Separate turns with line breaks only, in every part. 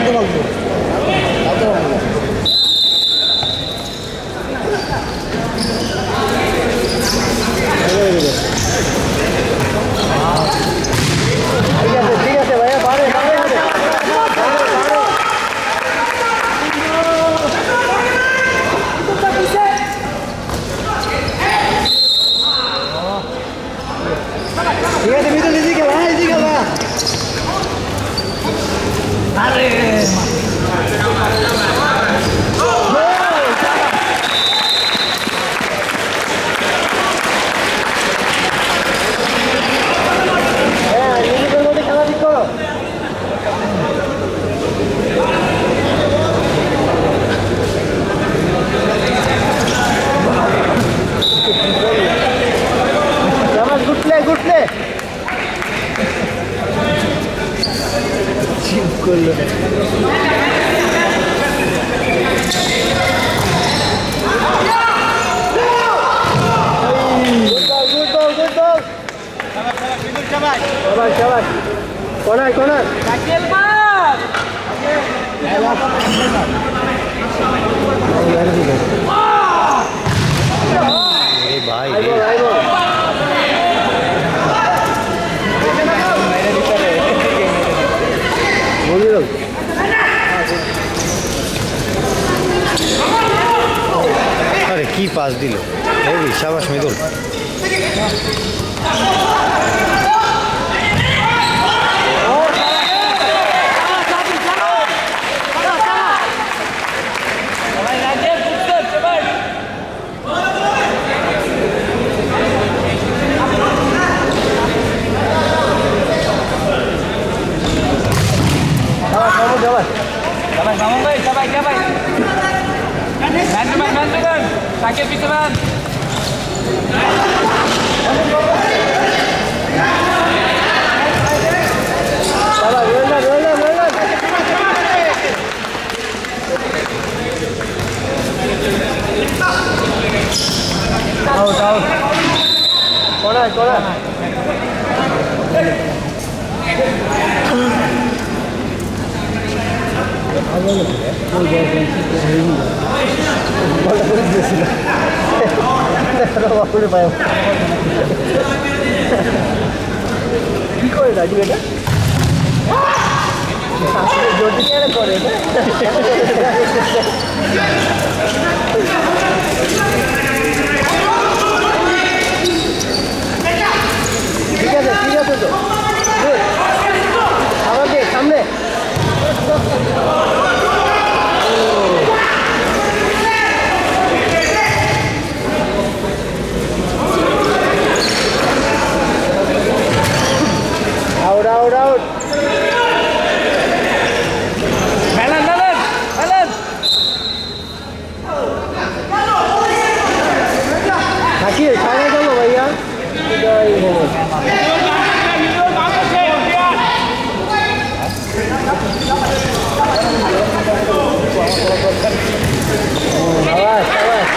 अरे की पास दिल हेवी शाबाश मृदुल
Sakit teman.
Sabar, roll. Out. Corner. কি করে রাজু এটা জোটি কেন করে ঠিক আছে তো আমাকে সামনে out.
Melon.
Sakit, saya dulu भैया. Sudah ini. Awas.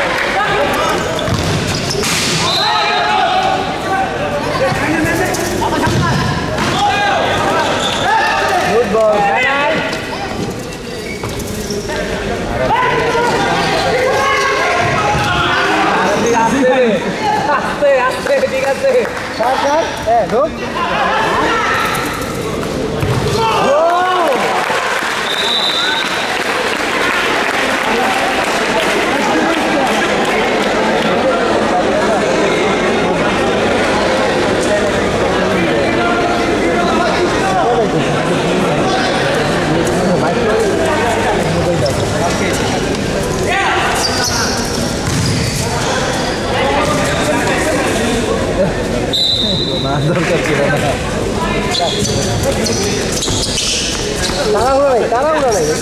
Good ball.
আস্তে ঠিক আছে
স্যার ঢোক দরকার ছিল না তাড়াহুড়ো নাই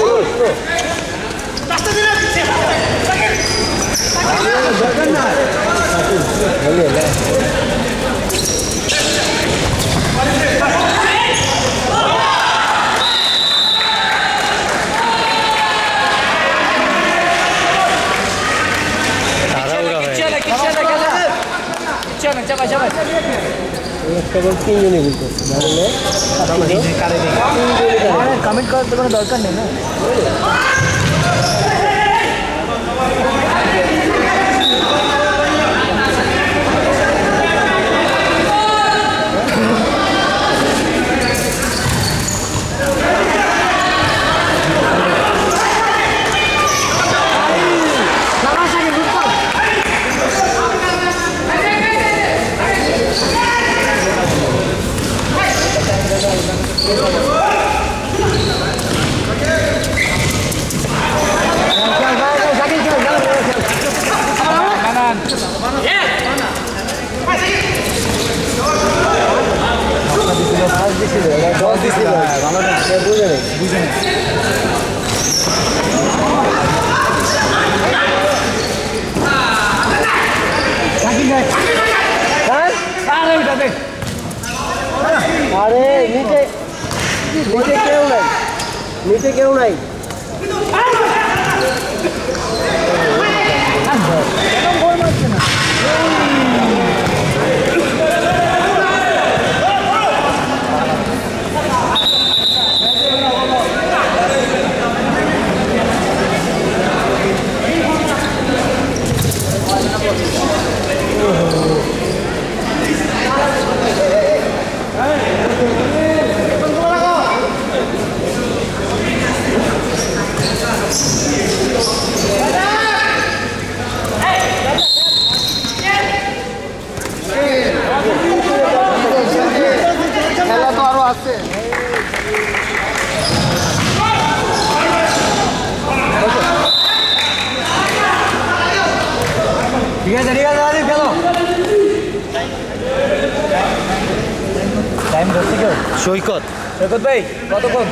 দরকার না কেবল 3 জনই বলতো কমেন্ট করার তো কোনো দরকার নেই না। আরে নিচে নিচে কেউ নাই, নিচে কেউ নাই। খেলা তো আরো আছে। ঠিক আছে ঠিক আছে, খেলো। টাইম ধরছে কেউ?
সৈকত
সৈকত ভাই কতক্ষণ?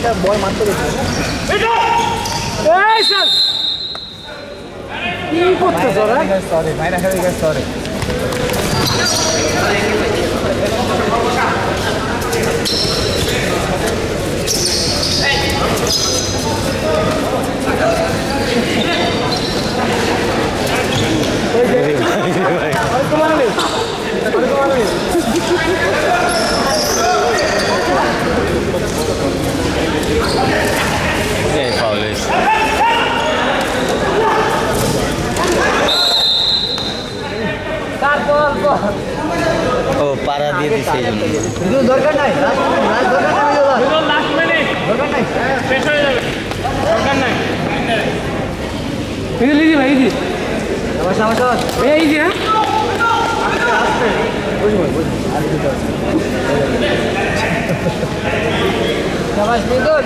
এটা বল মারতে গেছে
এই স্যার কি করতেছ রে
সরি মাইরা খাবি গাইস সরি
ও পাড়া দিয়ে দিচ্ছে এই জন্য
দরকার নাই
লাস্ট মিনিট
দরকার নাই
শেষ হয়ে যাবে দরকার নাই ইজি ভাই ইজি
আমার
এই ইজি হ্যাঁ
শাবাশ মিদুল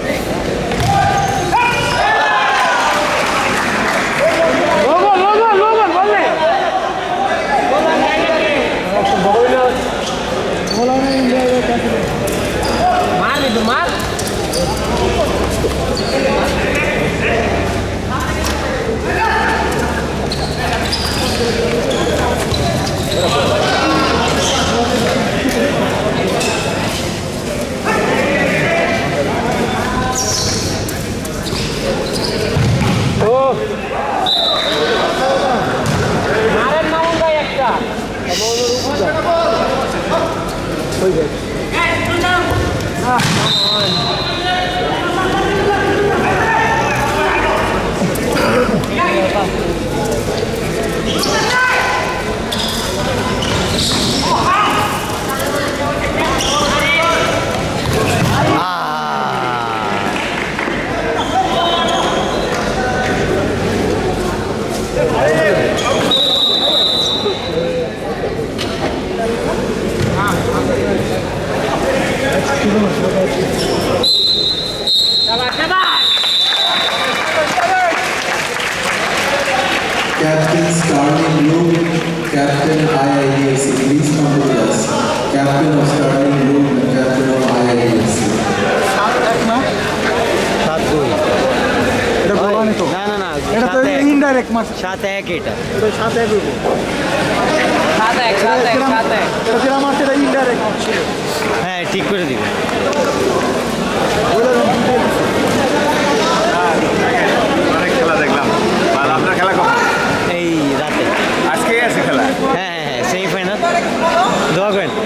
মার মিদুল মার মারের নাম ভাই একটা
Captain Starling Luke, Captain IIDFC, please come with us. Captain of Starling Luke and Captain of IIDFC.
7-2
এটা বলানি তো
না না না
এটা তো ইনডাইরেক্ট মার
7-1 এটা
এটা সাথে করব
সাথে
এটা যেটা মারছে এটা ইনডাইরেক্ট ছিল
হ্যাঁ ঠিক করে দিবে
অনেক খেলা দেখলাম আর আপনার খেলা কখন
এই রাতে
আজকেই আছে খেলা
হ্যাঁ হ্যাঁ সেমিফাইনাল দোয়া করেন